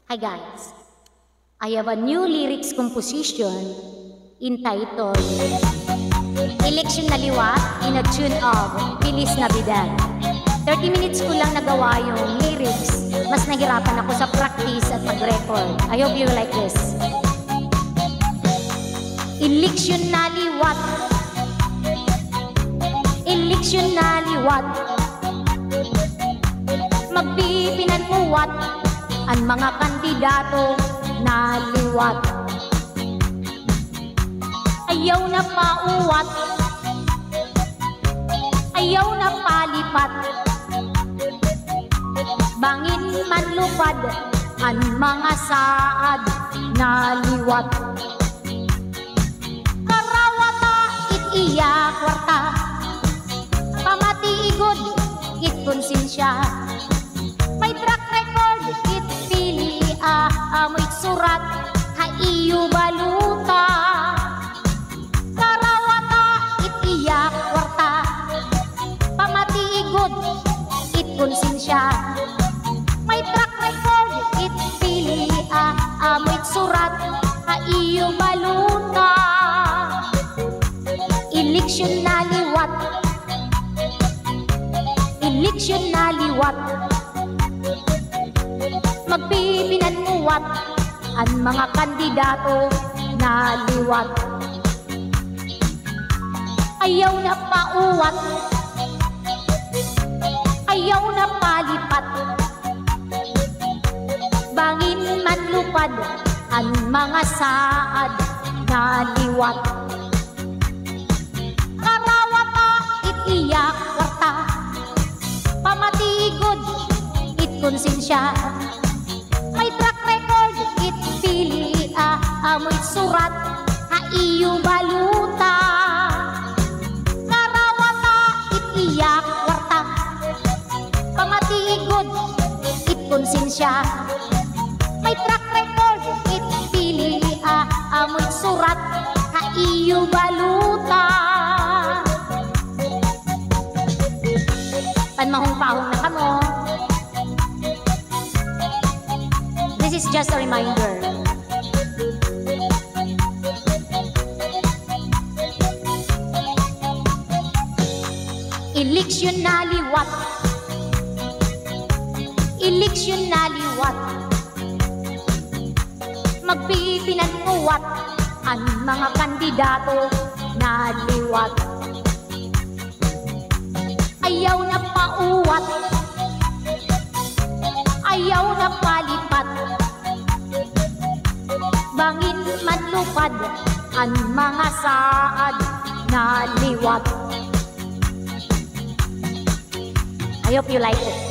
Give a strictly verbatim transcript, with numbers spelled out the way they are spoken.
Hi guys, I have a new lyrics composition entitled Eleksyon na Liwat in a tune of Feliz Navidad. thirty minutes ko lang nagawa yung lyrics. Mas nahirapan ako sa practice at pag-record. I hope you like this. Eleksyon na liwat, eleksyon na liwat, magpipinanmuwat ang mga kandidato na liwat. Ayaw na pauwat, ayaw na palipat, bangin man lupad ang mga saad na liwat. Karawata it iya kwarta, pamatiigod it konsensya, may track record it pili ah, amoy surat haiyo baluta. Karawata it iya kwarta, pamatiigod it konsensya, may track record it pili ah, amoy surat haiyo baluta. Eleksyon na liwat, eleksyon na liwat, magpipinanmuwat ang mga kandidato na liwat. Ayaw na pauwat, ayaw na palipat, bangin man lupad ang mga saad na liwat. Karawata it iyak kwarta, pamatigod it konsensya, may track record it pili ah, amoy surat haiyo baluta. Karawata it iyak kwarta, pamatigod it konsensya, may track record it pili ah, amoy surat haiyo baluta. Panmahong-pahong na kamo. This is just a reminder. Eleksyon na liwat, eleksyon na liwat, magpipinanmuwat ang mga kandidato na liwat. Ayaw na pauwat, ayaw na palipat, bangin man lupad ang mga saad na liwat. I hope you like it.